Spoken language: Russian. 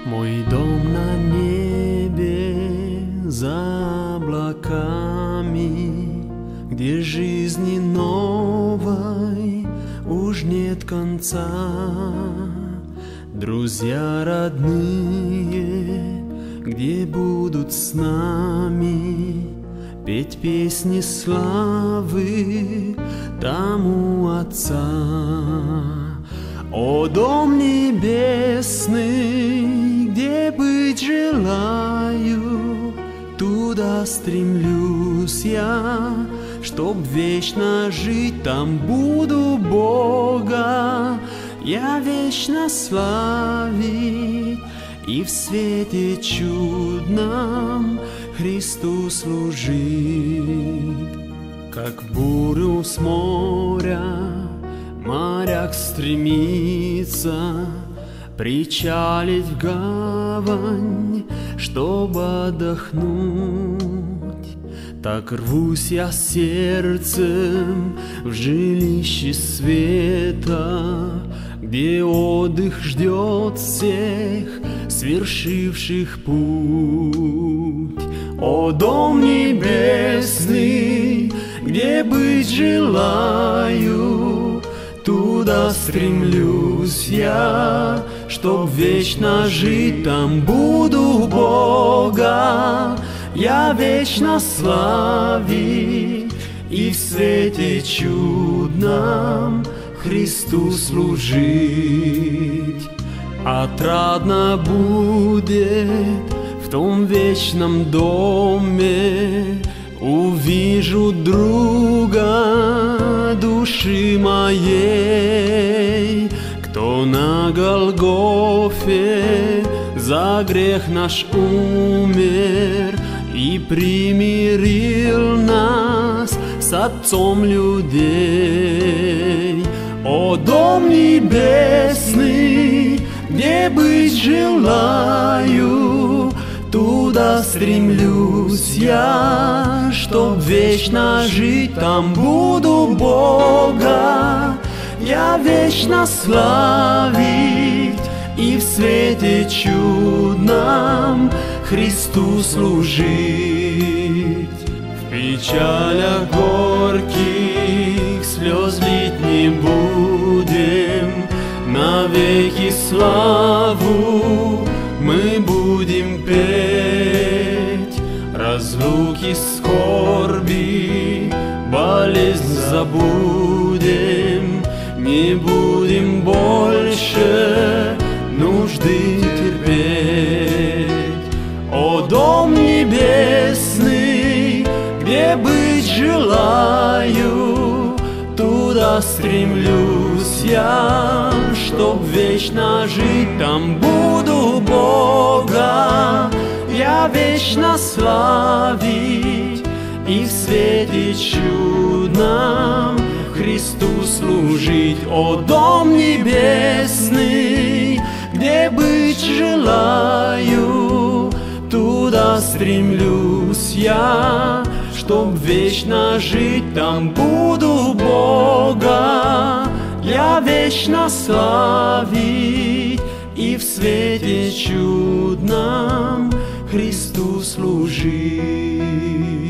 Мой дом на небе за облаками, где жизни новой уж нет конца. Друзья родные, где будут с нами петь песни славы тому Отца. О, дом небесный, где быть желаю, туда стремлюсь я, чтоб вечно жить там буду Бога, я вечно славить и в свете чудном Христу служить. Как бурю с моря моряк стремится причалить в гавань, чтобы отдохнуть, так рвусь я сердцем в жилище света, где отдых ждет всех свершивших путь. О, дом небесный, где быть желаю, туда стремлюсь я, чтоб вечно жить там буду Бога, я вечно славить и в свете чудном Христу служить. Отрадно будет в том вечном доме, увижу друга души моей, кто на Голгофе за грех наш умер и примирил нас с Отцом людей. О, дом небесный, где быть желаю, туда стремлюсь я, чтоб вечно жить там буду Бога, я вечно славить и в свете чудном Христу служить. В печалях горьких слез лить не будем, навеки славу мы будем петь. Разлуки, скорби, болезнь забудем, не будем больше нужды терпеть. О, дом небесный, где быть желаю, туда стремлюсь я, чтоб вечно жить там буду Бога, я вечно славить и в свете чудном Христу служить. О, дом небесный, где быть желаю, туда стремлюсь я, чтоб вечно жить там буду Бога, я вечно славить и в свете чудном Христу служить.